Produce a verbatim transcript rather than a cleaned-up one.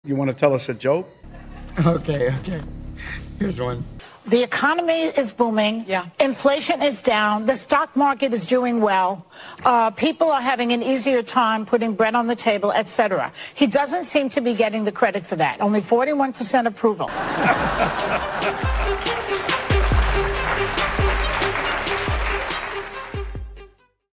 You want to tell us a joke? Okay, okay. Here's one. The economy is booming. Yeah. Inflation is down. The stock market is doing well. Uh, people are having an easier time putting bread on the table, et cetera. He doesn't seem to be getting the credit for that. Only forty-one percent approval.